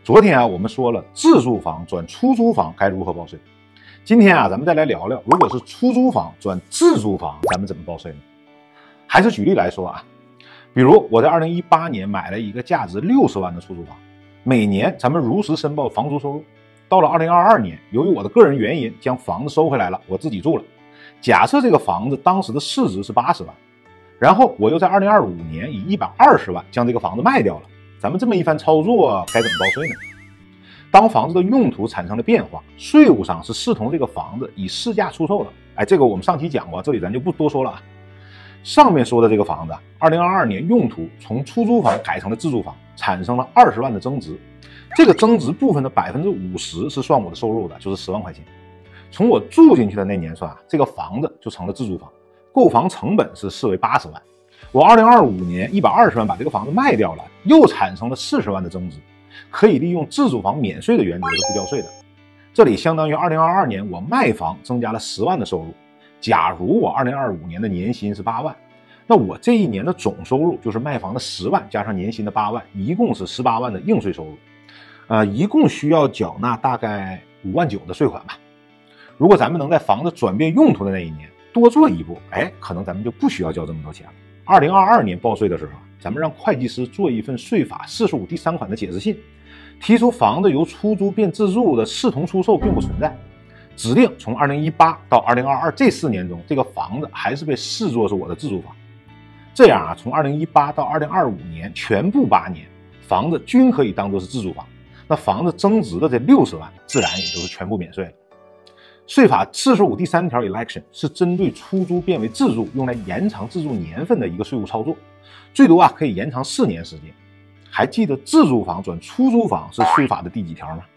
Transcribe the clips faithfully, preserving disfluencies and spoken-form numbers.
昨天啊，我们说了自住房转出租房该如何报税。今天啊，咱们再来聊聊，如果是出租房转自住房，咱们怎么报税呢？还是举例来说啊，比如我在二零一八年买了一个价值六十万的出租房，每年咱们如实申报房租收入。到了二零二二年，由于我的个人原因将房子收回来了，我自己住了。假设这个房子当时的市值是八十万，然后我又在二零二五年以一百二十万将这个房子卖掉了。咱们这么一番操作该怎么报税呢？当房子的用途产生了变化，税务上是视同这个房子以市价出售了。哎，这个我们上期讲过，这里咱就不多说了啊。上面说的这个房子，二零二二年用途从出租房改成了自住房，产生了二十万的增值。这个增值部分的百分之五十是算我的收入的，就是十万块钱。从我住进去的那年算啊，这个房子就成了自住房，购房成本是视为八十万。我二零二五年一百二十万把这个房子卖掉了，又产生了四十万的增值，可以利用自住房免税的原则是不交税的。这里相当于二零二二年我卖房增加了十万的收入。假如我二零二五年的年薪是八万，那我这一年的总收入就是卖房的十万加上年薪的八万，一共是十八万的应税收入。呃，一共需要缴纳大概五万九的税款吧。如果咱们能在房子转变用途的那一年多做一步，哎，可能咱们就不需要交这么多钱了。二零二二年报税的时候，咱们让会计师做一份税法四十五第三款的解释信，提出房子由出租变自住的视同出售并不存在，指定从二零一八到二零二二这四年中，这个房子还是被视作是我的自住房。这样啊，从二零一八到二零二五年全部八年，房子均可以当作是自住房。那房子增值的这六十万，自然也就是全部免税了。税法四十五第三条 election 是针对出租变为自住，用来延长自住年份的一个税务操作，最多啊可以延长四年时间。还记得自住房转出租房是税法的第几条吗？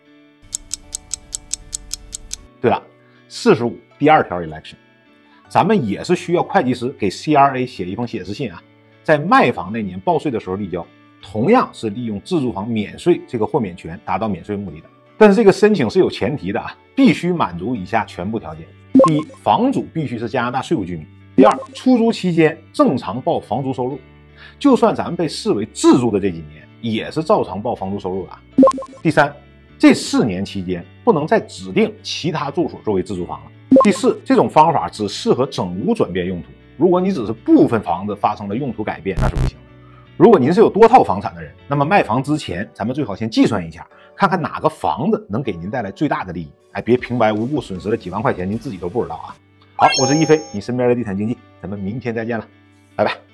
对了，四十五第二条 election， 咱们也是需要会计师给 C R A 写一封解释信啊，在卖房那年报税的时候递交，同样是利用自住房免税这个豁免权达到免税目的的。但是这个申请是有前提的啊，必须满足以下全部条件：第一，房主必须是加拿大税务居民；第二，出租期间正常报房租收入，就算咱们被视为自住的这几年，也是照常报房租收入的啊；第三，这四年期间不能再指定其他住所作为自住房了；第四，这种方法只适合整屋转变用途，如果你只是部分房子发生了用途改变，那是不行的。如果您是有多套房产的人，那么卖房之前，咱们最好先计算一下，看看哪个房子能给您带来最大的利益。哎，别平白无故损失了几万块钱，您自己都不知道啊。好，我是一飞，你身边的地产经纪，咱们明天再见了，拜拜。